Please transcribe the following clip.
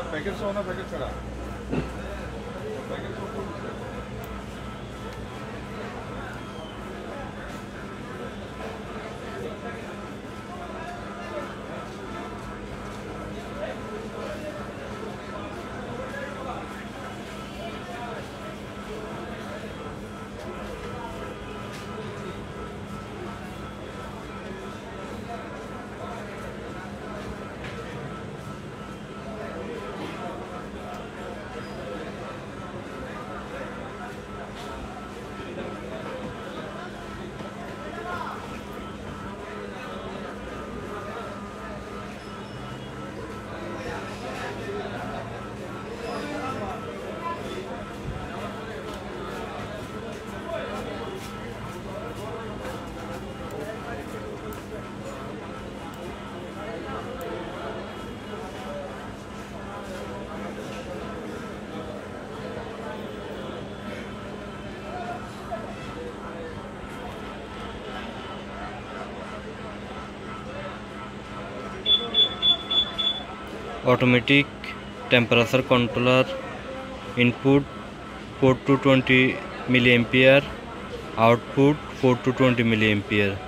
Packet से होना packet खड़ा automatic temperature controller input 4 to 20 mA, output 4 to 20 mA।